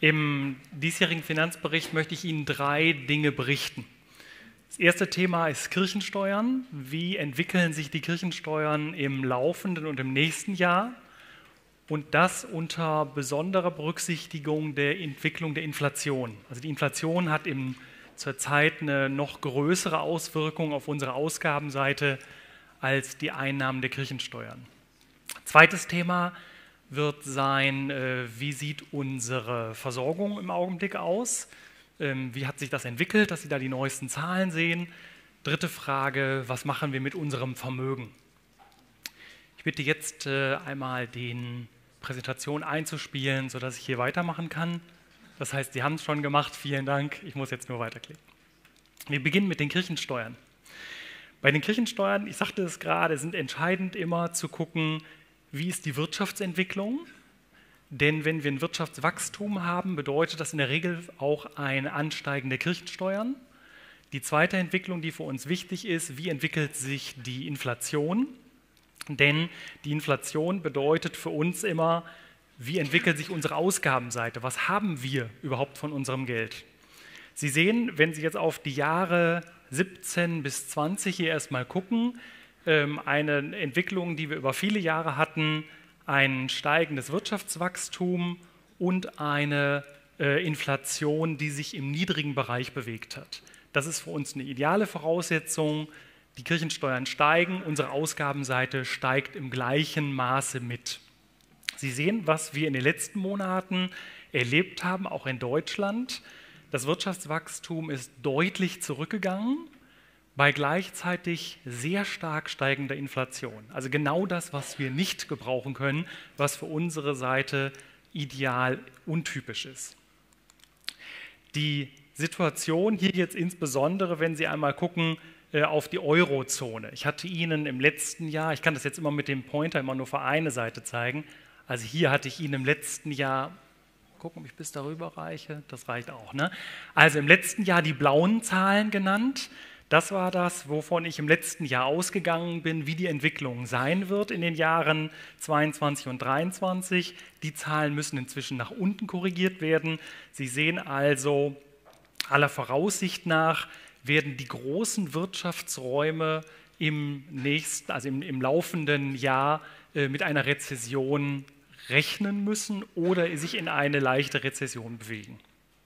Im diesjährigen Finanzbericht möchte ich Ihnen 3 Dinge berichten. Das erste Thema ist Kirchensteuern. Wie entwickeln sich die Kirchensteuern im laufenden und im nächsten Jahr? Und das unter besonderer Berücksichtigung der Entwicklung der Inflation. Also die Inflation hat zurzeit eine noch größere Auswirkung auf unsere Ausgabenseite als die Einnahmen der Kirchensteuern. Zweites Thema wird sein, wie sieht unsere Versorgung im Augenblick aus? Wie hat sich das entwickelt, dass Sie da die neuesten Zahlen sehen? Dritte Frage, was machen wir mit unserem Vermögen? Ich bitte jetzt einmal die Präsentation einzuspielen, sodass ich hier weitermachen kann. Das heißt, Sie haben es schon gemacht, vielen Dank, ich muss jetzt nur weiterklicken. Wir beginnen mit den Kirchensteuern. Bei den Kirchensteuern, ich sagte es gerade, sind entscheidend immer zu gucken, wie ist die Wirtschaftsentwicklung? Denn wenn wir ein Wirtschaftswachstum haben, bedeutet das in der Regel auch ein Ansteigen der Kirchensteuern. Die zweite Entwicklung, die für uns wichtig ist, wie entwickelt sich die Inflation? Denn die Inflation bedeutet für uns immer, wie entwickelt sich unsere Ausgabenseite? Was haben wir überhaupt von unserem Geld? Sie sehen, wenn Sie jetzt auf die Jahre 17 bis 20 hier erstmal gucken, eine Entwicklung, die wir über viele Jahre hatten, ein steigendes Wirtschaftswachstum und eine Inflation, die sich im niedrigen Bereich bewegt hat. Das ist für uns eine ideale Voraussetzung. Die Kirchensteuern steigen, unsere Ausgabenseite steigt im gleichen Maße mit. Sie sehen, was wir in den letzten Monaten erlebt haben, auch in Deutschland. Das Wirtschaftswachstum ist deutlich zurückgegangen, bei gleichzeitig sehr stark steigender Inflation. Also genau das, was wir nicht gebrauchen können, was für unsere Seite ideal untypisch ist. Die Situation hier jetzt insbesondere, wenn Sie einmal gucken auf die Eurozone. Ich hatte Ihnen im letzten Jahr, ich kann das jetzt immer mit dem Pointer immer nur für eine Seite zeigen, also hier hatte ich Ihnen im letzten Jahr, gucken, ob ich bis darüber reiche, das reicht auch, ne? Also im letzten Jahr die blauen Zahlen genannt. Das war das, wovon ich im letzten Jahr ausgegangen bin, wie die Entwicklung sein wird in den Jahren 22 und 23. Die Zahlen müssen inzwischen nach unten korrigiert werden. Sie sehen also, aller Voraussicht nach werden die großen Wirtschaftsräume im laufenden Jahr mit einer Rezession rechnen müssen oder sich in eine leichte Rezession bewegen.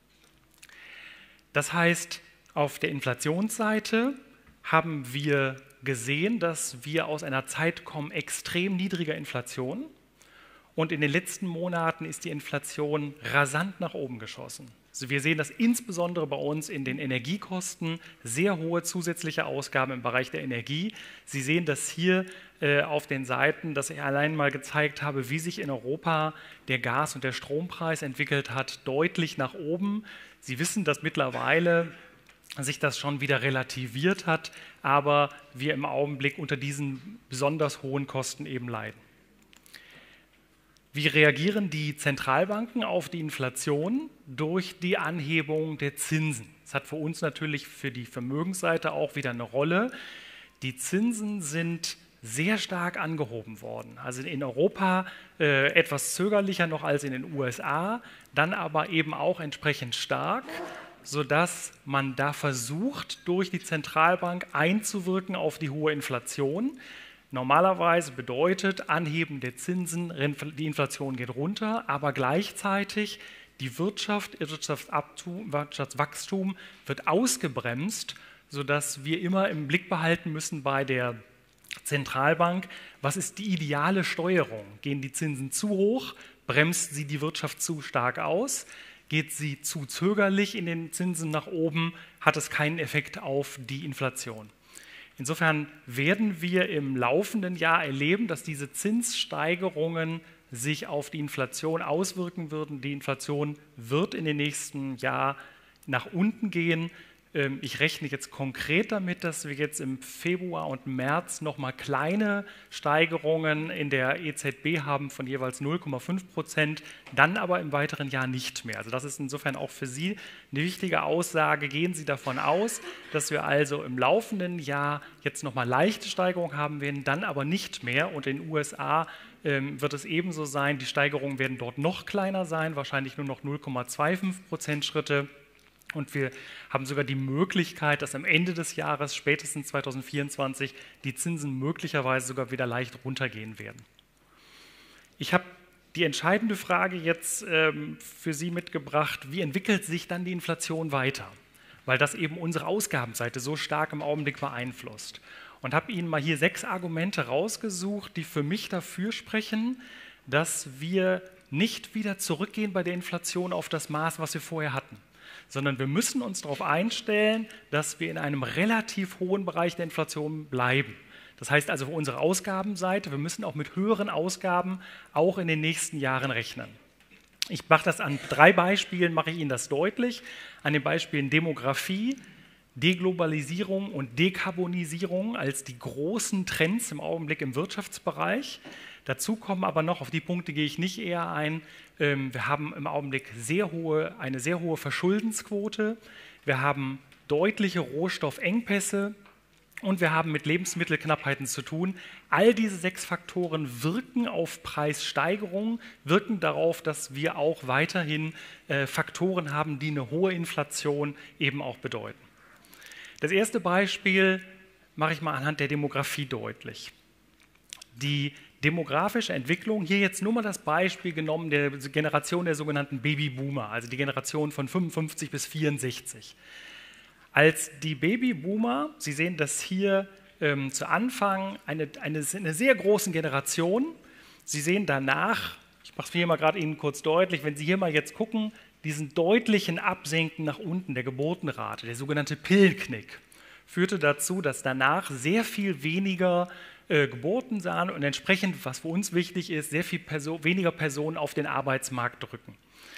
Das heißt, auf der Inflationsseite haben wir gesehen, dass wir aus einer Zeit kommen extrem niedriger Inflation und in den letzten Monaten ist die Inflation rasant nach oben geschossen. Also wir sehen das insbesondere bei uns in den Energiekosten, sehr hohe zusätzliche Ausgaben im Bereich der Energie. Sie sehen das hier auf den Seiten, dass ich allein mal gezeigt habe, wie sich in Europa der Gas- und der Strompreis entwickelt hat, deutlich nach oben. Sie wissen, dass mittlerweile sich das schon wieder relativiert hat, aber wir im Augenblick unter diesen besonders hohen Kosten eben leiden. Wie reagieren die Zentralbanken auf die Inflation? Durch die Anhebung der Zinsen. Das hat für uns natürlich für die Vermögensseite auch wieder eine Rolle. Die Zinsen sind sehr stark angehoben worden. Also in Europa etwas zögerlicher noch als in den USA, dann aber eben auch entsprechend stark, sodass man da versucht, durch die Zentralbank einzuwirken auf die hohe Inflation. Normalerweise bedeutet Anheben der Zinsen, die Inflation geht runter, aber gleichzeitig die Wirtschaftswachstum wird ausgebremst, sodass wir immer im Blick behalten müssen bei der Zentralbank, was ist die ideale Steuerung? Gehen die Zinsen zu hoch, bremst sie die Wirtschaft zu stark aus? Geht sie zu zögerlich in den Zinsen nach oben, hat es keinen Effekt auf die Inflation. Insofern werden wir im laufenden Jahr erleben, dass diese Zinssteigerungen sich auf die Inflation auswirken würden. Die Inflation wird in den nächsten Jahr nach unten gehen. Ich rechne jetzt konkret damit, dass wir jetzt im Februar und März nochmal kleine Steigerungen in der EZB haben von jeweils 0,5%, dann aber im weiteren Jahr nicht mehr. Also das ist insofern auch für Sie eine wichtige Aussage. Gehen Sie davon aus, dass wir also im laufenden Jahr jetzt nochmal leichte Steigerungen haben werden, dann aber nicht mehr. Und in den USA wird es ebenso sein, die Steigerungen werden dort noch kleiner sein, wahrscheinlich nur noch 0,25% Schritte. Und wir haben sogar die Möglichkeit, dass am Ende des Jahres, spätestens 2024, die Zinsen möglicherweise sogar wieder leicht runtergehen werden. Ich habe die entscheidende Frage jetzt für Sie mitgebracht: Wie entwickelt sich dann die Inflation weiter? Weil das eben unsere Ausgabenseite so stark im Augenblick beeinflusst. Und habe Ihnen mal hier 6 Argumente rausgesucht, die für mich dafür sprechen, dass wir nicht wieder zurückgehen bei der Inflation auf das Maß, was wir vorher hatten, sondern wir müssen uns darauf einstellen, dass wir in einem relativ hohen Bereich der Inflation bleiben. Das heißt also für unsere Ausgabenseite, wir müssen auch mit höheren Ausgaben auch in den nächsten Jahren rechnen. Ich mache das an 3 Beispielen, mache ich Ihnen das deutlich. An den Beispielen Demografie, Deglobalisierung und Dekarbonisierung als die großen Trends im Augenblick im Wirtschaftsbereich. Dazu kommen aber noch, auf die Punkte gehe ich nicht eher ein, wir haben im Augenblick eine sehr hohe Verschuldensquote, wir haben deutliche Rohstoffengpässe und wir haben mit Lebensmittelknappheiten zu tun. All diese 6 Faktoren wirken auf Preissteigerungen, wirken darauf, dass wir auch weiterhin Faktoren haben, die eine hohe Inflation eben auch bedeuten. Das erste Beispiel mache ich mal anhand der Demografie deutlich. Die demografische Entwicklung, hier jetzt nur mal das Beispiel genommen der Generation der sogenannten Babyboomer, also die Generation von 55 bis 64. Als die Babyboomer, Sie sehen das hier zu Anfang, eine sehr großen Generation, Sie sehen danach, ich mache es hier mal gerade Ihnen kurz deutlich, wenn Sie hier mal jetzt gucken, diesen deutlichen Absenken nach unten der Geburtenrate, der sogenannte Pillenknick, führte dazu, dass danach sehr viel weniger Geburten sahen und entsprechend, was für uns wichtig ist, sehr viel weniger Personen auf den Arbeitsmarkt drücken.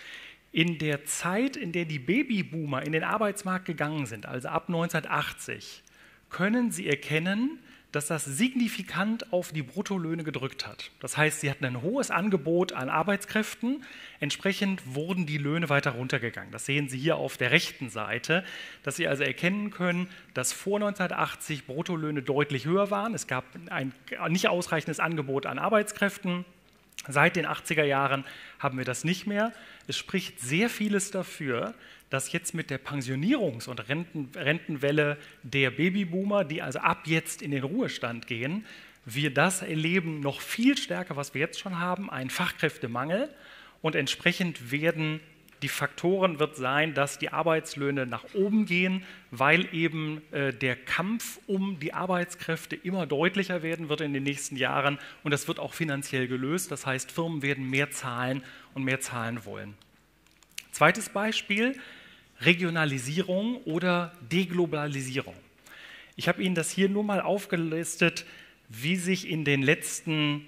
In der Zeit, in der die Babyboomer in den Arbeitsmarkt gegangen sind, also ab 1980, können Sie erkennen, dass das signifikant auf die Bruttolöhne gedrückt hat. Das heißt, sie hatten ein hohes Angebot an Arbeitskräften, entsprechend wurden die Löhne weiter runtergegangen. Das sehen Sie hier auf der rechten Seite, dass Sie also erkennen können, dass vor 1980 Bruttolöhne deutlich höher waren. Es gab ein nicht ausreichendes Angebot an Arbeitskräften. Seit den 80er Jahren haben wir das nicht mehr. Es spricht sehr vieles dafür, dass jetzt mit der Pensionierungs- und Rentenwelle der Babyboomer, die also ab jetzt in den Ruhestand gehen, wir das erleben noch viel stärker, was wir jetzt schon haben, einen Fachkräftemangel. Und entsprechend werden die Faktoren wird sein, dass die Arbeitslöhne nach oben gehen, weil eben der Kampf um die Arbeitskräfte immer deutlicher werden wird in den nächsten Jahren und das wird auch finanziell gelöst. Das heißt, Firmen werden mehr zahlen und mehr zahlen wollen. Zweites Beispiel, Regionalisierung oder Deglobalisierung. Ich habe Ihnen das hier nur mal aufgelistet, wie sich in den letzten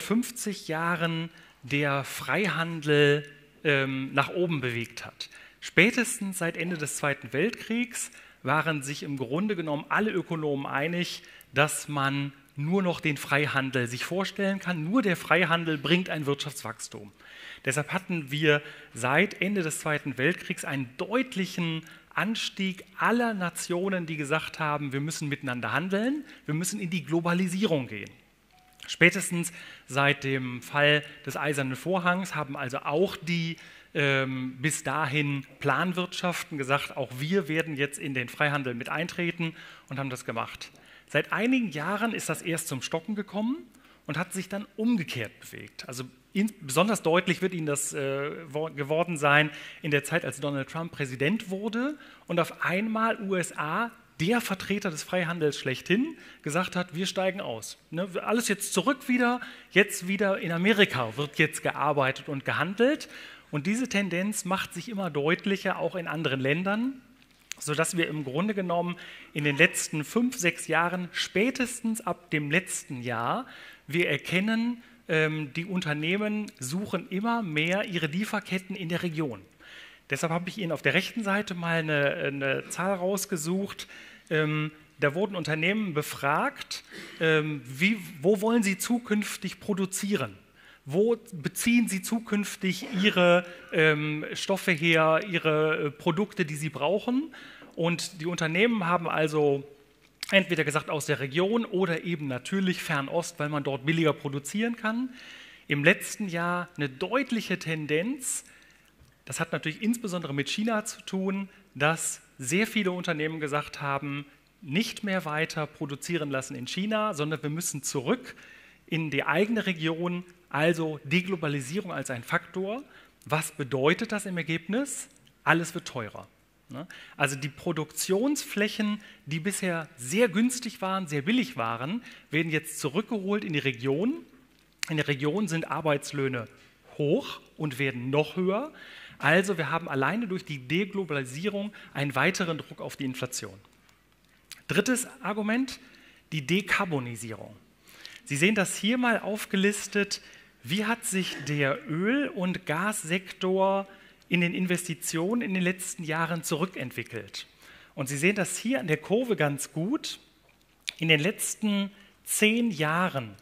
150 Jahren der Freihandel nach oben bewegt hat. Spätestens seit Ende des Zweiten Weltkriegs waren sich im Grunde genommen alle Ökonomen einig, dass man nur noch den Freihandel sich vorstellen kann. Nur der Freihandel bringt ein Wirtschaftswachstum. Deshalb hatten wir seit Ende des Zweiten Weltkriegs einen deutlichen Anstieg aller Nationen, die gesagt haben, wir müssen miteinander handeln, wir müssen in die Globalisierung gehen. Spätestens seit dem Fall des Eisernen Vorhangs haben also auch die bis dahin Planwirtschaften gesagt, auch wir werden jetzt in den Freihandel mit eintreten und haben das gemacht. Seit einigen Jahren ist das erst zum Stocken gekommen und hat sich dann umgekehrt bewegt. Also besonders deutlich wird Ihnen das geworden sein in der Zeit, als Donald Trump Präsident wurde und auf einmal USA, der Vertreter des Freihandels schlechthin, gesagt hat, wir steigen aus. Ne, alles jetzt zurück wieder, jetzt wieder in Amerika wird jetzt gearbeitet und gehandelt. Und diese Tendenz macht sich immer deutlicher, auch in anderen Ländern, sodass wir im Grunde genommen in den letzten 5, 6 Jahren, spätestens ab dem letzten Jahr, wir erkennen, die Unternehmen suchen immer mehr ihre Lieferketten in der Region. Deshalb habe ich Ihnen auf der rechten Seite mal eine Zahl rausgesucht. Da wurden Unternehmen befragt, wo wollen sie zukünftig produzieren? Wo beziehen sie zukünftig ihre Stoffe her, ihre Produkte, die sie brauchen? Und die Unternehmen haben also entweder gesagt aus der Region oder eben natürlich Fernost, weil man dort billiger produzieren kann. Im letzten Jahr eine deutliche Tendenz, das hat natürlich insbesondere mit China zu tun, dass sehr viele Unternehmen gesagt haben, nicht mehr weiter produzieren lassen in China, sondern wir müssen zurück in die eigene Region, also Deglobalisierung als ein Faktor. Was bedeutet das im Ergebnis? Alles wird teurer. Also die Produktionsflächen, die bisher sehr günstig waren, sehr billig waren, werden jetzt zurückgeholt in die Region. In der Region sind Arbeitslöhne hoch und werden noch höher. Also wir haben alleine durch die Deglobalisierung einen weiteren Druck auf die Inflation. Drittes Argument, die Dekarbonisierung. Sie sehen das hier mal aufgelistet, wie hat sich der Öl- und Gassektor in den Investitionen in den letzten Jahren zurückentwickelt. Und Sie sehen das hier an der Kurve ganz gut. In den letzten 10 Jahren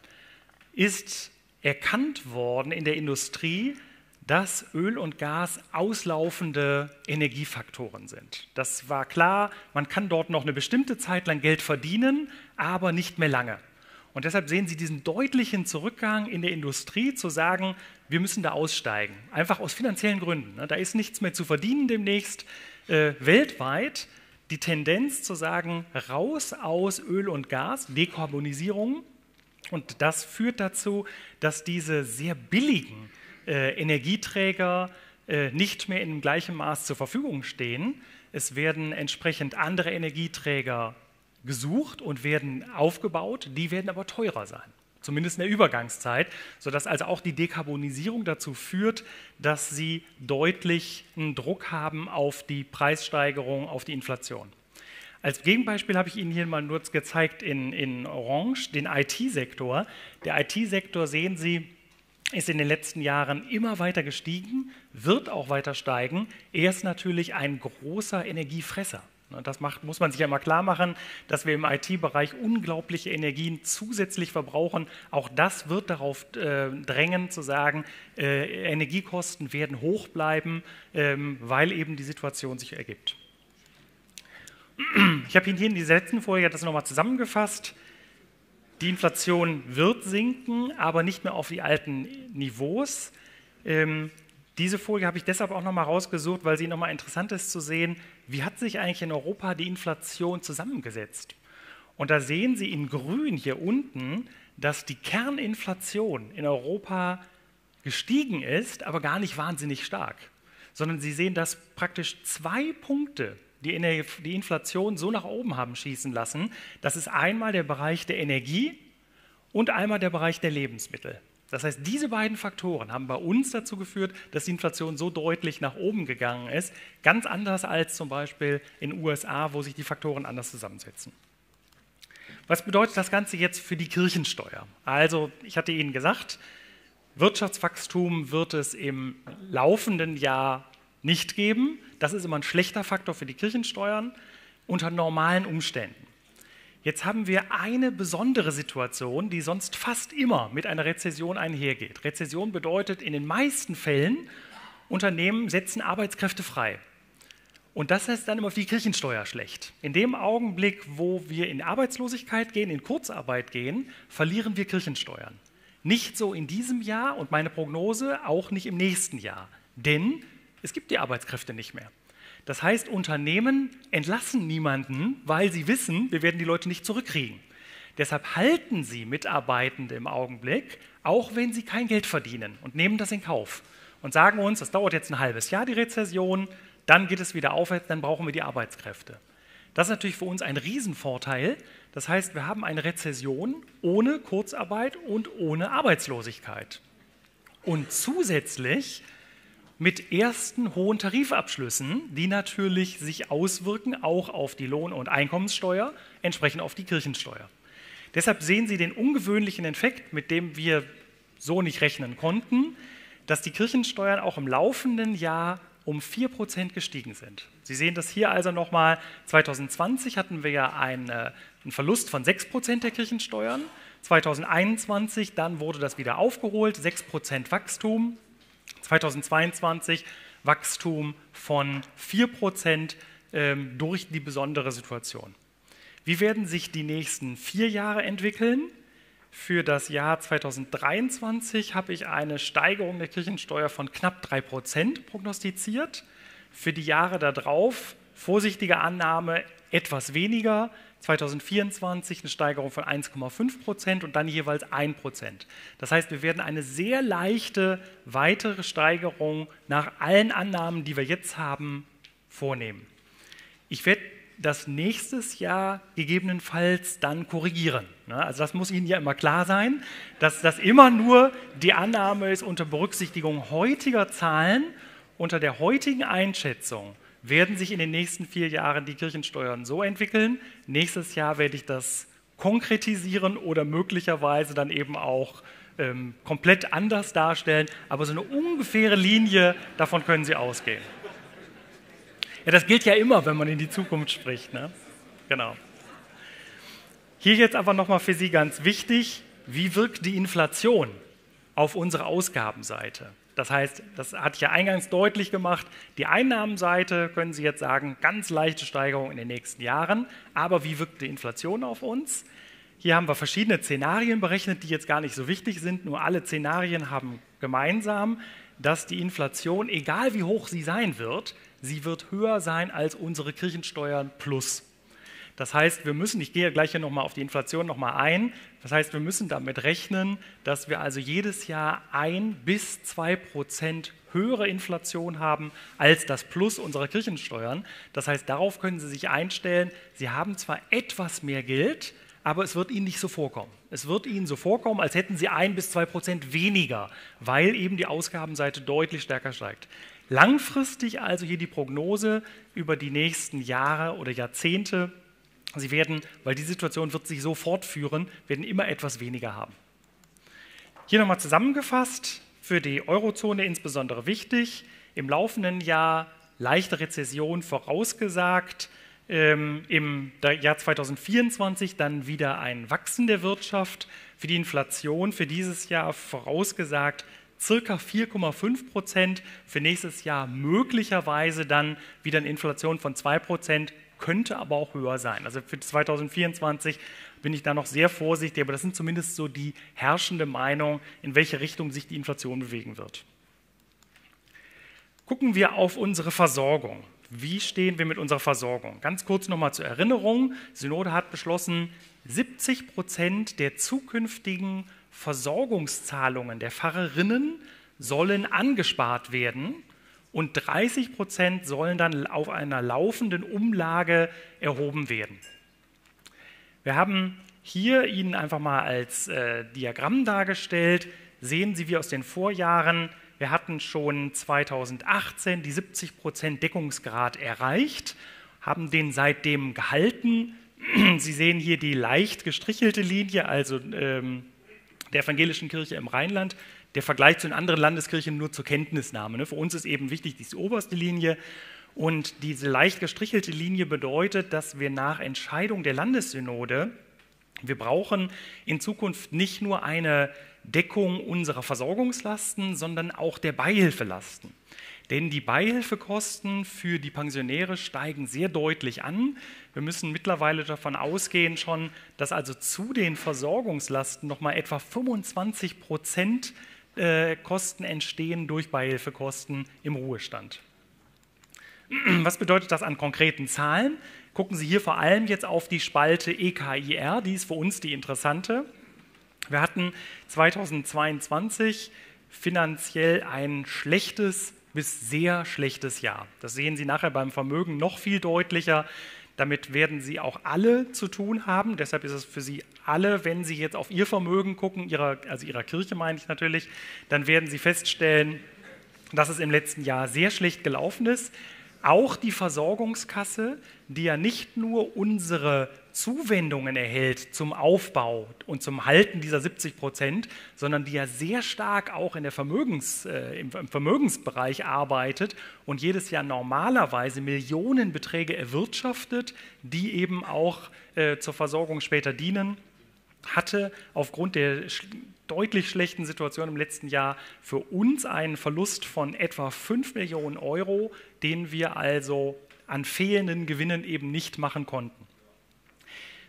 ist erkannt worden in der Industrie, dass Öl und Gas auslaufende Energiefaktoren sind. Das war klar, man kann dort noch eine bestimmte Zeit lang Geld verdienen, aber nicht mehr lange. Und deshalb sehen Sie diesen deutlichen Zurückgang in der Industrie, zu sagen, wir müssen da aussteigen, einfach aus finanziellen Gründen. Da ist nichts mehr zu verdienen demnächst. Weltweit die Tendenz zu sagen, raus aus Öl und Gas, Dekarbonisierung. Und das führt dazu, dass diese sehr billigen Energieträger nicht mehr in gleichem Maß zur Verfügung stehen. Es werden entsprechend andere Energieträger gesucht und werden aufgebaut, die werden aber teurer sein, zumindest in der Übergangszeit, sodass also auch die Dekarbonisierung dazu führt, dass sie deutlich einen Druck haben auf die Preissteigerung, auf die Inflation. Als Gegenbeispiel habe ich Ihnen hier mal nur gezeigt in Orange den IT-Sektor. Der IT-Sektor, sehen Sie, ist in den letzten Jahren immer weiter gestiegen, wird auch weiter steigen. Er ist natürlich ein großer Energiefresser. Das muss man sich ja mal klar machen, dass wir im IT-Bereich unglaubliche Energien zusätzlich verbrauchen. Auch das wird darauf drängen, zu sagen, Energiekosten werden hoch bleiben, weil eben die Situation sich ergibt. Ich habe Ihnen hier in dieser letzten Folie das nochmal zusammengefasst. Die Inflation wird sinken, aber nicht mehr auf die alten Niveaus. Diese Folie habe ich deshalb auch nochmal rausgesucht, weil sie nochmal interessant ist zu sehen, wie hat sich eigentlich in Europa die Inflation zusammengesetzt. Und da sehen Sie in grün hier unten, dass die Kerninflation in Europa gestiegen ist, aber gar nicht wahnsinnig stark. Sondern Sie sehen, dass praktisch 2 Punkte die Inflation so nach oben haben schießen lassen. Das ist einmal der Bereich der Energie und einmal der Bereich der Lebensmittel. Das heißt, diese beiden Faktoren haben bei uns dazu geführt, dass die Inflation so deutlich nach oben gegangen ist, ganz anders als zum Beispiel in den USA, wo sich die Faktoren anders zusammensetzen. Was bedeutet das Ganze jetzt für die Kirchensteuer? Also, ich hatte Ihnen gesagt, Wirtschaftswachstum wird es im laufenden Jahr nicht geben. Das ist immer ein schlechter Faktor für die Kirchensteuern unter normalen Umständen. Jetzt haben wir eine besondere Situation, die sonst fast immer mit einer Rezession einhergeht. Rezession bedeutet in den meisten Fällen, Unternehmen setzen Arbeitskräfte frei. Und das ist dann immer für die Kirchensteuer schlecht. In dem Augenblick, wo wir in Arbeitslosigkeit gehen, in Kurzarbeit gehen, verlieren wir Kirchensteuern. Nicht so in diesem Jahr und meine Prognose auch nicht im nächsten Jahr. Denn es gibt die Arbeitskräfte nicht mehr. Das heißt, Unternehmen entlassen niemanden, weil sie wissen, wir werden die Leute nicht zurückkriegen. Deshalb halten sie Mitarbeitende im Augenblick, auch wenn sie kein Geld verdienen und nehmen das in Kauf und sagen uns, das dauert jetzt ein halbes Jahr, die Rezession, dann geht es wieder aufwärts, dann brauchen wir die Arbeitskräfte. Das ist natürlich für uns ein Riesenvorteil. Das heißt, wir haben eine Rezession ohne Kurzarbeit und ohne Arbeitslosigkeit. Und zusätzlich mit ersten hohen Tarifabschlüssen, die natürlich sich auswirken auch auf die Lohn- und Einkommenssteuer, entsprechend auf die Kirchensteuer. Deshalb sehen Sie den ungewöhnlichen Effekt, mit dem wir so nicht rechnen konnten, dass die Kirchensteuern auch im laufenden Jahr um 4% gestiegen sind. Sie sehen das hier also nochmal, 2020 hatten wir ja einen Verlust von 6% der Kirchensteuern, 2021 dann wurde das wieder aufgeholt, 6% Wachstum, 2022 Wachstum von 4% durch die besondere Situation. Wie werden sich die nächsten 4 Jahre entwickeln? Für das Jahr 2023 habe ich eine Steigerung der Kirchensteuer von knapp 3% prognostiziert. Für die Jahre darauf, vorsichtige Annahme, etwas weniger. 2024 eine Steigerung von 1,5% und dann jeweils 1%. Das heißt, wir werden eine sehr leichte weitere Steigerung nach allen Annahmen, die wir jetzt haben, vornehmen. Ich werde das nächstes Jahr gegebenenfalls dann korrigieren. Also das muss Ihnen ja immer klar sein, dass das immer nur die Annahme ist unter Berücksichtigung heutiger Zahlen, unter der heutigen Einschätzung werden sich in den nächsten 4 Jahren die Kirchensteuern so entwickeln. Nächstes Jahr werde ich das konkretisieren oder möglicherweise dann eben auch komplett anders darstellen, aber so eine ungefähre Linie, davon können Sie ausgehen. Ja, das gilt ja immer, wenn man in die Zukunft spricht, ne? Genau. Hier jetzt aber nochmal für Sie ganz wichtig, wie wirkt die Inflation auf unsere Ausgabenseite? Das heißt, das hatte ich ja eingangs deutlich gemacht, die Einnahmenseite, können Sie jetzt sagen, ganz leichte Steigerung in den nächsten Jahren, aber wie wirkt die Inflation auf uns? Hier haben wir verschiedene Szenarien berechnet, die jetzt gar nicht so wichtig sind, nur alle Szenarien haben gemeinsam, dass die Inflation, egal wie hoch sie sein wird, sie wird höher sein als unsere Kirchensteuern plus. Das heißt, wir müssen, ich gehe gleich hier nochmal auf die Inflation nochmal ein, das heißt, wir müssen damit rechnen, dass wir also jedes Jahr 1 bis 2% höhere Inflation haben als das Plus unserer Kirchensteuern. Das heißt, darauf können Sie sich einstellen, Sie haben zwar etwas mehr Geld, aber es wird Ihnen nicht so vorkommen. Es wird Ihnen so vorkommen, als hätten Sie 1 bis 2% weniger, weil eben die Ausgabenseite deutlich stärker steigt. Langfristig also hier die Prognose über die nächsten Jahre oder Jahrzehnte. Sie werden, weil die Situation wird sich so fortführen, werden immer etwas weniger haben. Hier nochmal zusammengefasst, für die Eurozone insbesondere wichtig, im laufenden Jahr leichte Rezession vorausgesagt, im Jahr 2024 dann wieder ein Wachsen der Wirtschaft, für die Inflation für dieses Jahr vorausgesagt circa 4,5%, für nächstes Jahr möglicherweise dann wieder eine Inflation von 2%, könnte aber auch höher sein. Also für 2024 bin ich da noch sehr vorsichtig, aber das sind zumindest so die herrschende Meinung, in welche Richtung sich die Inflation bewegen wird. Gucken wir auf unsere Versorgung. Wie stehen wir mit unserer Versorgung? Ganz kurz nochmal zur Erinnerung. Die Synode hat beschlossen, 70% der zukünftigen Versorgungszahlungen der Pfarrerinnen sollen angespart werden und 30% sollen dann auf einer laufenden Umlage erhoben werden. Wir haben hier Ihnen einfach mal als Diagramm dargestellt, sehen Sie wie aus den Vorjahren, wir hatten schon 2018 die 70% Deckungsgrad erreicht, haben den seitdem gehalten. Sie sehen hier die leicht gestrichelte Linie, also der evangelischen Kirche im Rheinland. Der Vergleich zu den anderen Landeskirchen nur zur Kenntnisnahme. Für uns ist eben wichtig, die oberste Linie. Und diese leicht gestrichelte Linie bedeutet, dass wir nach Entscheidung der Landessynode, wir brauchen in Zukunft nicht nur eine Deckung unserer Versorgungslasten, sondern auch der Beihilfelasten. Denn die Beihilfekosten für die Pensionäre steigen sehr deutlich an. Wir müssen mittlerweile davon ausgehen schon, dass also zu den Versorgungslasten nochmal etwa 25% Kosten entstehen durch Beihilfekosten im Ruhestand. Was bedeutet das an konkreten Zahlen? Gucken Sie hier vor allem jetzt auf die Spalte EKIR, die ist für uns die interessante. Wir hatten 2022 finanziell ein schlechtes bis sehr schlechtes Jahr. Das sehen Sie nachher beim Vermögen noch viel deutlicher. Damit werden Sie auch alle zu tun haben. Deshalb ist es für Sie alle, wenn Sie jetzt auf Ihr Vermögen gucken, also Ihrer Kirche meine ich natürlich, dann werden Sie feststellen, dass es im letzten Jahr sehr schlecht gelaufen ist. Auch die Versorgungskasse, die ja nicht nur unsere Zuwendungen erhält zum Aufbau und zum Halten dieser 70%, sondern die ja sehr stark auch in der im Vermögensbereich arbeitet und jedes Jahr normalerweise Millionenbeträge erwirtschaftet, die eben auch zur Versorgung später dienen, hatte aufgrund der deutlich schlechten Situation im letzten Jahr für uns einen Verlust von etwa 5 Millionen Euro, den wir also an fehlenden Gewinnen eben nicht machen konnten.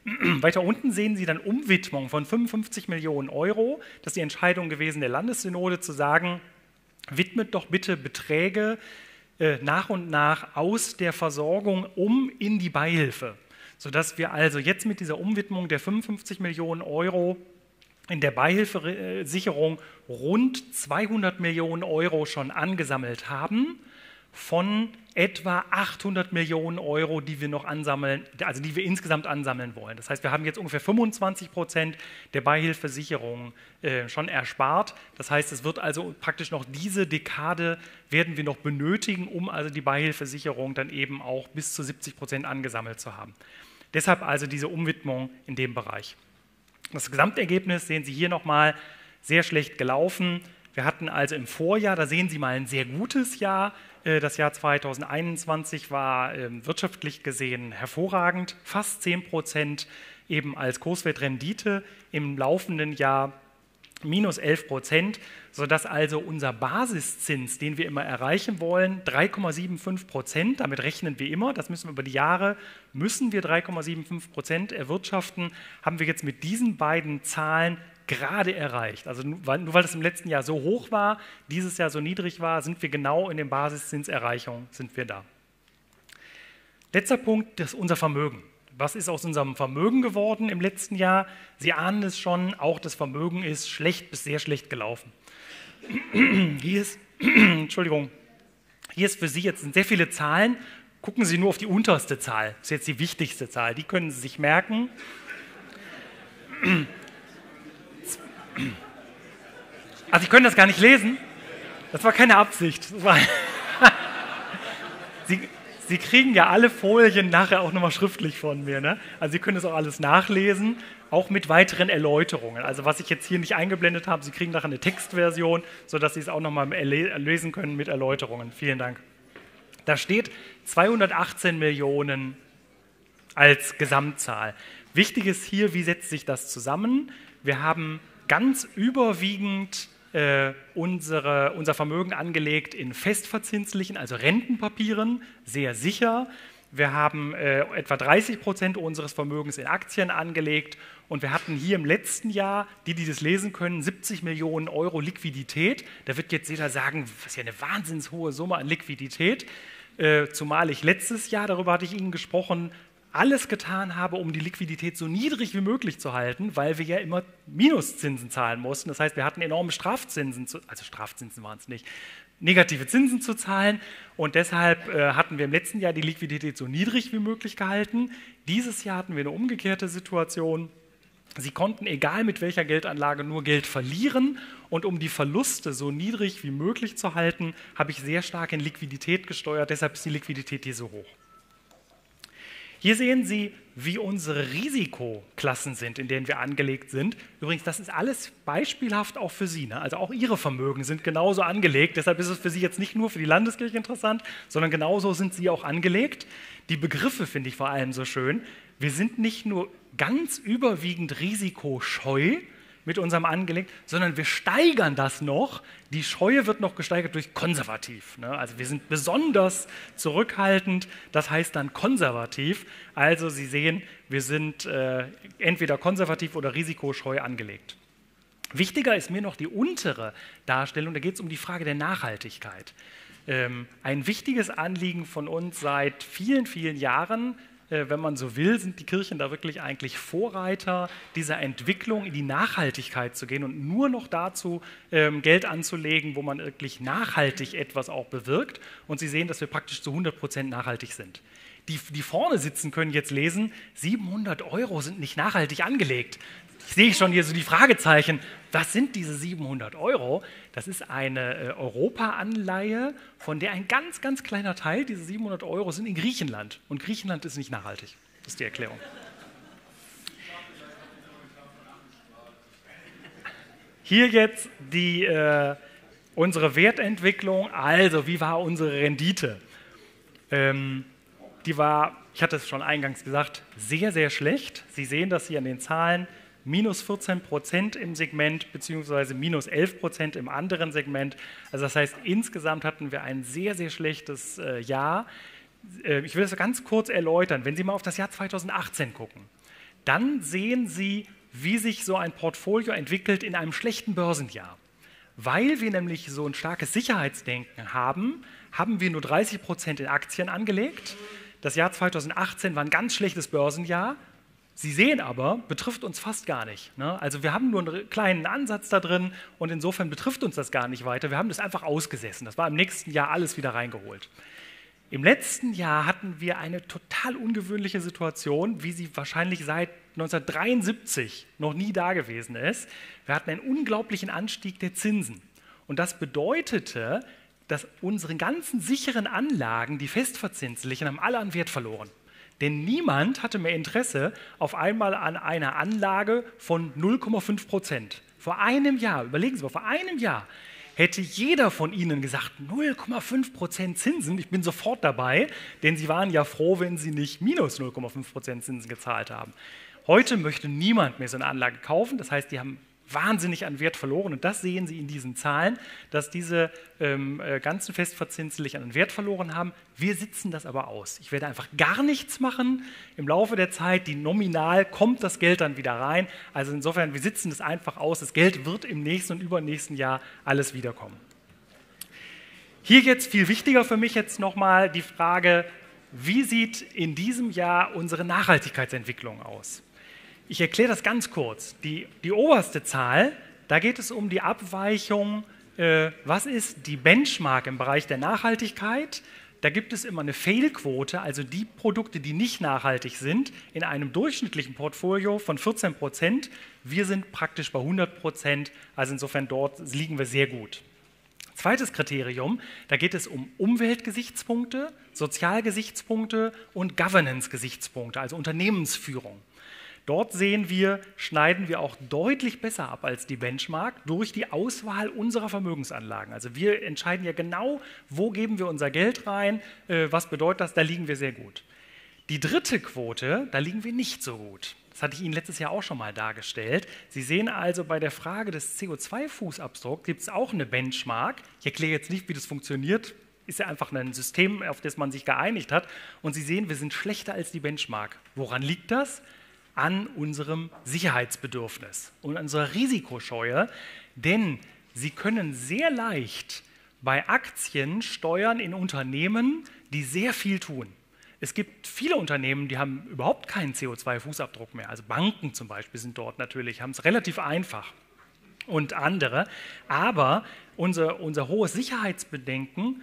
Weiter unten sehen Sie dann Umwidmung von 55 Millionen Euro. Das ist die Entscheidung gewesen der Landessynode zu sagen, widmet doch bitte Beträge nach und nach aus der Versorgung in die Beihilfe, sodass wir also jetzt mit dieser Umwidmung der 55 Millionen Euro in der Beihilfesicherung rund 200 Millionen Euro schon angesammelt haben von etwa 800 Millionen Euro, die wir noch ansammeln, also die wir insgesamt ansammeln wollen. Das heißt, wir haben jetzt ungefähr 25% der Beihilfesicherung schon erspart. Das heißt, es wird also praktisch noch diese Dekade werden wir noch benötigen, um also die Beihilfesicherung dann eben auch bis zu 70% angesammelt zu haben. Deshalb also diese Umwidmung in dem Bereich. Das Gesamtergebnis sehen Sie hier nochmal, sehr schlecht gelaufen. Wir hatten also im Vorjahr, da sehen Sie mal ein sehr gutes Jahr. Das Jahr 2021 war wirtschaftlich gesehen hervorragend, fast 10% eben als Kurswertrendite, im laufenden Jahr minus 11%, sodass also unser Basiszins, den wir immer erreichen wollen, 3,75%, damit rechnen wir immer, das müssen wir über die Jahre, müssen wir 3,75% erwirtschaften, haben wir jetzt mit diesen beiden Zahlen gerade erreicht. Also nur weil das im letzten Jahr so hoch war, dieses Jahr so niedrig war, sind wir genau in den Basiszinserreichungen, sind wir da. Letzter Punkt, das ist unser Vermögen. Was ist aus unserem Vermögen geworden im letzten Jahr? Sie ahnen es schon, auch das Vermögen ist schlecht bis sehr schlecht gelaufen. Hier ist, Entschuldigung, hier ist für Sie jetzt sind sehr viele Zahlen. Gucken Sie nur auf die unterste Zahl, das ist jetzt die wichtigste Zahl, die können Sie sich merken. Also Sie können das gar nicht lesen. Das war keine Absicht. Sie kriegen ja alle Folien nachher auch nochmal schriftlich von mir. Ne? Also Sie können das auch alles nachlesen, auch mit weiteren Erläuterungen. Also was ich jetzt hier nicht eingeblendet habe, Sie kriegen nachher eine Textversion, sodass Sie es auch nochmal lesen können mit Erläuterungen. Vielen Dank. Da steht 218 Millionen als Gesamtzahl. Wichtig ist hier, wie setzt sich das zusammen? Wir haben ganz überwiegend unser Vermögen angelegt in festverzinslichen, also Rentenpapieren, sehr sicher. Wir haben etwa 30% unseres Vermögens in Aktien angelegt und wir hatten hier im letzten Jahr, die das lesen können, 70 Millionen Euro Liquidität. Da wird jetzt jeder sagen, das ist ja eine wahnsinnshohe Summe an Liquidität, zumal ich letztes Jahr, darüber hatte ich Ihnen gesprochen, alles getan habe, um die Liquidität so niedrig wie möglich zu halten, weil wir ja immer Minuszinsen zahlen mussten. Das heißt, wir hatten enorme Strafzinsen, also Strafzinsen waren es nicht, negative Zinsen zu zahlen und deshalb hatten wir im letzten Jahr die Liquidität so niedrig wie möglich gehalten. Dieses Jahr hatten wir eine umgekehrte Situation. Sie konnten, egal mit welcher Geldanlage, nur Geld verlieren und um die Verluste so niedrig wie möglich zu halten, habe ich sehr stark in Liquidität gesteuert, deshalb ist die Liquidität hier so hoch. Hier sehen Sie, wie unsere Risikoklassen sind, in denen wir angelegt sind. Übrigens, das ist alles beispielhaft auch für Sie. Ne? Also auch Ihre Vermögen sind genauso angelegt. Deshalb ist es für Sie jetzt nicht nur für die Landeskirche interessant, sondern genauso sind Sie auch angelegt. Die Begriffe finde ich vor allem so schön. Wir sind nicht nur ganz überwiegend risikoscheu mit unserem angelegt, sondern wir steigern das noch. Die Scheue wird noch gesteigert durch konservativ. Ne? Also wir sind besonders zurückhaltend, das heißt dann konservativ. Also Sie sehen, wir sind entweder konservativ oder risikoscheu angelegt. Wichtiger ist mir noch die untere Darstellung, da geht es um die Frage der Nachhaltigkeit. Ein wichtiges Anliegen von uns seit vielen, vielen Jahren, wenn man so will, sind die Kirchen da wirklich eigentlich Vorreiter dieser Entwicklung in die Nachhaltigkeit zu gehen und nur noch dazu Geld anzulegen, wo man wirklich nachhaltig etwas auch bewirkt. Und Sie sehen, dass wir praktisch zu 100% nachhaltig sind. Die vorne sitzen, können jetzt lesen, 700 Euro sind nicht nachhaltig angelegt. Ich sehe schon hier so die Fragezeichen. Was sind diese 700 Euro? Das ist eine Europa-Anleihe, von der ein ganz, ganz kleiner Teil, diese 700 Euro, sind in Griechenland. Und Griechenland ist nicht nachhaltig. Das ist die Erklärung. Hier jetzt unsere Wertentwicklung. Also, wie war unsere Rendite? Die war, ich hatte es schon eingangs gesagt, sehr, sehr schlecht. Sie sehen das hier an den Zahlen. Minus 14% im Segment beziehungsweise minus 11% im anderen Segment. Also das heißt, insgesamt hatten wir ein sehr, sehr schlechtes Jahr. Ich will das ganz kurz erläutern. Wenn Sie mal auf das Jahr 2018 gucken, dann sehen Sie, wie sich so ein Portfolio entwickelt in einem schlechten Börsenjahr. Weil wir nämlich so ein starkes Sicherheitsdenken haben, haben wir nur 30% in Aktien angelegt. Das Jahr 2018 war ein ganz schlechtes Börsenjahr. Sie sehen aber, betrifft uns fast gar nicht. Ne? Also wir haben nur einen kleinen Ansatz da drin und insofern betrifft uns das gar nicht weiter. Wir haben das einfach ausgesessen. Das war im nächsten Jahr alles wieder reingeholt. Im letzten Jahr hatten wir eine total ungewöhnliche Situation, wie sie wahrscheinlich seit 1973 noch nie da gewesen ist. Wir hatten einen unglaublichen Anstieg der Zinsen. Und das bedeutete, dass unsere ganzen sicheren Anlagen, die festverzinslichen, haben alle an Wert verloren. Denn niemand hatte mehr Interesse auf einmal an einer Anlage von 0,5%. Vor einem Jahr, überlegen Sie mal, vor einem Jahr hätte jeder von Ihnen gesagt, 0,5% Zinsen, ich bin sofort dabei, denn Sie waren ja froh, wenn Sie nicht minus 0,5% Zinsen gezahlt haben. Heute möchte niemand mehr so eine Anlage kaufen, das heißt, die haben wahnsinnig an Wert verloren und das sehen Sie in diesen Zahlen, dass diese ganzen Festverzinslichen an Wert verloren haben. Wir sitzen das aber aus. Ich werde einfach gar nichts machen im Laufe der Zeit, die nominal kommt das Geld dann wieder rein. Also insofern, wir sitzen das einfach aus. Das Geld wird im nächsten und übernächsten Jahr alles wiederkommen. Hier jetzt viel wichtiger für mich jetzt nochmal die Frage, wie sieht in diesem Jahr unsere Nachhaltigkeitsentwicklung aus? Ich erkläre das ganz kurz. Die oberste Zahl, da geht es um die Abweichung, was ist die Benchmark im Bereich der Nachhaltigkeit. Da gibt es immer eine Fail-Quote, also die Produkte, die nicht nachhaltig sind, in einem durchschnittlichen Portfolio von 14%. Wir sind praktisch bei 100%, also insofern dort liegen wir sehr gut. Zweites Kriterium, da geht es um Umweltgesichtspunkte, Sozialgesichtspunkte und Governance-Gesichtspunkte, also Unternehmensführung. Dort sehen wir, schneiden wir auch deutlich besser ab als die Benchmark durch die Auswahl unserer Vermögensanlagen. Also wir entscheiden ja genau, wo geben wir unser Geld rein, was bedeutet das, da liegen wir sehr gut. Die dritte Quote, da liegen wir nicht so gut. Das hatte ich Ihnen letztes Jahr auch schon mal dargestellt. Sie sehen also, bei der Frage des CO2-Fußabdrucks gibt es auch eine Benchmark. Ich erkläre jetzt nicht, wie das funktioniert. Ist ja einfach ein System, auf das man sich geeinigt hat. Und Sie sehen, wir sind schlechter als die Benchmark. Woran liegt das? An unserem Sicherheitsbedürfnis und unserer Risikoscheue, denn Sie können sehr leicht bei Aktien steuern in Unternehmen, die sehr viel tun. Es gibt viele Unternehmen, die haben überhaupt keinen CO2-Fußabdruck mehr, also Banken zum Beispiel sind dort natürlich, haben es relativ einfach und andere, aber unser hohes Sicherheitsbedenken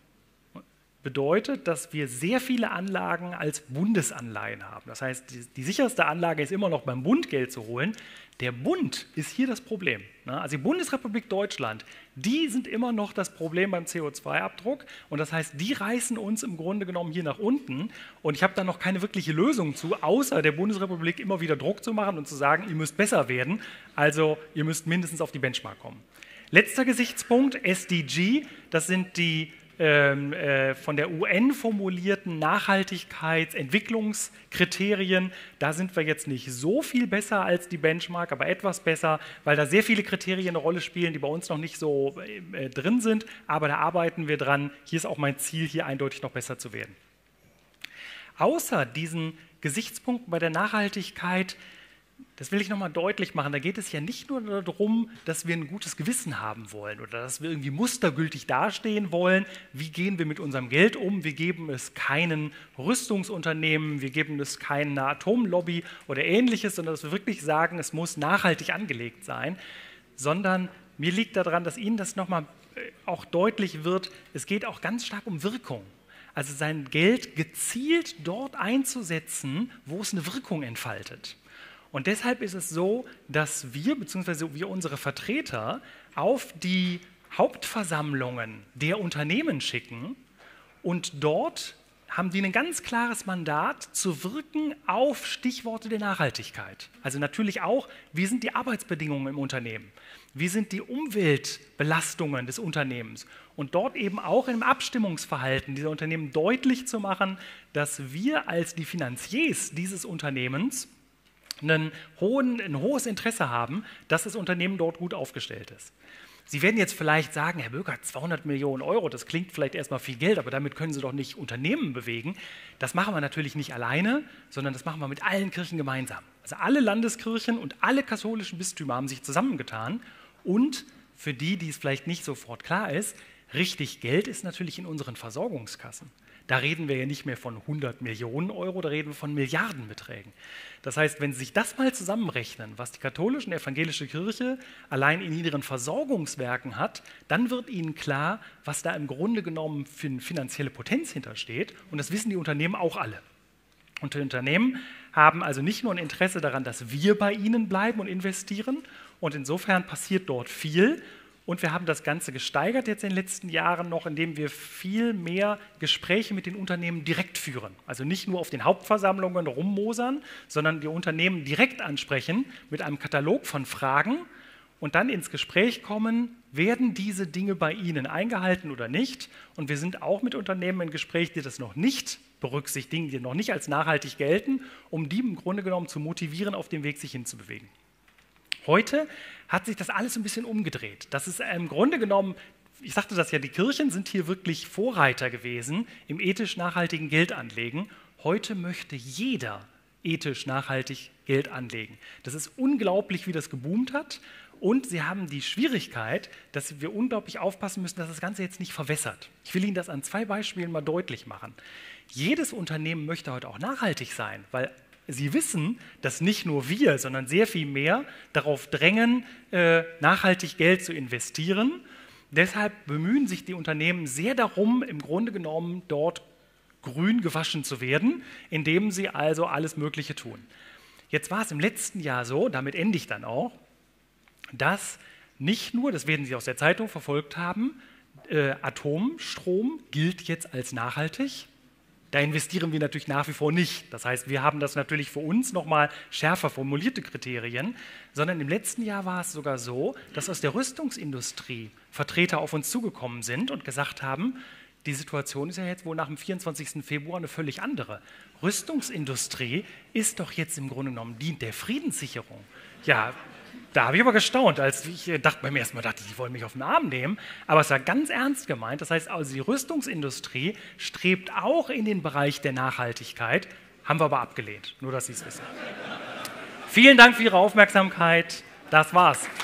bedeutet, dass wir sehr viele Anlagen als Bundesanleihen haben. Das heißt, die sicherste Anlage ist immer noch beim Bund Geld zu holen. Der Bund ist hier das Problem. Also die Bundesrepublik Deutschland, die sind immer noch das Problem beim CO2-Abdruck. Und das heißt, die reißen uns im Grunde genommen hier nach unten. Und ich habe da noch keine wirkliche Lösung zu, außer der Bundesrepublik immer wieder Druck zu machen und zu sagen, ihr müsst besser werden. Also ihr müsst mindestens auf die Benchmark kommen. Letzter Gesichtspunkt, SDG, das sind die von der UN formulierten Nachhaltigkeitsentwicklungskriterien. Da sind wir jetzt nicht so viel besser als die Benchmark, aber etwas besser, weil da sehr viele Kriterien eine Rolle spielen, die bei uns noch nicht so drin sind, aber da arbeiten wir dran. Hier ist auch mein Ziel, hier eindeutig noch besser zu werden. Außer diesen Gesichtspunkten bei der Nachhaltigkeit, das will ich nochmal deutlich machen, da geht es ja nicht nur darum, dass wir ein gutes Gewissen haben wollen oder dass wir irgendwie mustergültig dastehen wollen, wie gehen wir mit unserem Geld um, wir geben es keinen Rüstungsunternehmen, wir geben es keiner Atomlobby oder ähnliches, sondern dass wir wirklich sagen, es muss nachhaltig angelegt sein, sondern mir liegt daran, dass Ihnen das nochmal auch deutlich wird, es geht auch ganz stark um Wirkung. Also sein Geld gezielt dort einzusetzen, wo es eine Wirkung entfaltet. Und deshalb ist es so, dass wir bzw. unsere Vertreter auf die Hauptversammlungen der Unternehmen schicken und dort haben die ein ganz klares Mandat zu wirken auf Stichworte der Nachhaltigkeit. Also natürlich auch, wie sind die Arbeitsbedingungen im Unternehmen? Wie sind die Umweltbelastungen des Unternehmens? Und dort eben auch im Abstimmungsverhalten dieser Unternehmen deutlich zu machen, dass wir als die Finanziers dieses Unternehmens ein hohes Interesse haben, dass das Unternehmen dort gut aufgestellt ist. Sie werden jetzt vielleicht sagen, Herr Böckert, 200 Millionen Euro, das klingt vielleicht erstmal viel Geld, aber damit können Sie doch nicht Unternehmen bewegen. Das machen wir natürlich nicht alleine, sondern das machen wir mit allen Kirchen gemeinsam. Also alle Landeskirchen und alle katholischen Bistümer haben sich zusammengetan. Und für die, die es vielleicht nicht sofort klar ist, richtig Geld ist natürlich in unseren Versorgungskassen. Da reden wir ja nicht mehr von 100 Millionen Euro, da reden wir von Milliardenbeträgen. Das heißt, wenn Sie sich das mal zusammenrechnen, was die katholische und evangelische Kirche allein in ihren Versorgungswerken hat, dann wird Ihnen klar, was da im Grunde genommen für eine finanzielle Potenz hintersteht. Und das wissen die Unternehmen auch alle. Und die Unternehmen haben also nicht nur ein Interesse daran, dass wir bei ihnen bleiben und investieren. Und insofern passiert dort viel. Und wir haben das Ganze gesteigert jetzt in den letzten Jahren noch, indem wir viel mehr Gespräche mit den Unternehmen direkt führen. Also nicht nur auf den Hauptversammlungen rummosern, sondern die Unternehmen direkt ansprechen mit einem Katalog von Fragen und dann ins Gespräch kommen, werden diese Dinge bei Ihnen eingehalten oder nicht. Und wir sind auch mit Unternehmen im Gespräch, die das noch nicht berücksichtigen, die noch nicht als nachhaltig gelten, um die im Grunde genommen zu motivieren, auf dem Weg sich hinzubewegen. Heute hat sich das alles ein bisschen umgedreht. Das ist im Grunde genommen, ich sagte das ja, die Kirchen sind hier wirklich Vorreiter gewesen im ethisch nachhaltigen Geldanlegen. Heute möchte jeder ethisch nachhaltig Geld anlegen. Das ist unglaublich, wie das geboomt hat. Und sie haben die Schwierigkeit, dass wir unglaublich aufpassen müssen, dass das Ganze jetzt nicht verwässert. Ich will Ihnen das an 2 Beispielen mal deutlich machen. Jedes Unternehmen möchte heute auch nachhaltig sein, weil sie wissen, dass nicht nur wir, sondern sehr viel mehr darauf drängen, nachhaltig Geld zu investieren. Deshalb bemühen sich die Unternehmen sehr darum, im Grunde genommen dort grün gewaschen zu werden, indem sie also alles Mögliche tun. Jetzt war es im letzten Jahr so, damit ende ich dann auch, dass nicht nur, das werden Sie aus der Zeitung verfolgt haben, Atomstrom gilt jetzt als nachhaltig. Da investieren wir natürlich nach wie vor nicht. Das heißt, wir haben das natürlich für uns nochmal schärfer formulierte Kriterien, sondern im letzten Jahr war es sogar so, dass aus der Rüstungsindustrie Vertreter auf uns zugekommen sind und gesagt haben, die Situation ist ja jetzt wohl nach dem 24. Februar eine völlig andere. Rüstungsindustrie ist doch jetzt im Grunde genommen dient der Friedenssicherung. Ja, da habe ich aber gestaunt, als ich beim ersten Mal dachte, die wollen mich auf den Arm nehmen. Aber es war ganz ernst gemeint. Das heißt, also die Rüstungsindustrie strebt auch in den Bereich der Nachhaltigkeit, haben wir aber abgelehnt. Nur, dass Sie es wissen. Vielen Dank für Ihre Aufmerksamkeit. Das war's.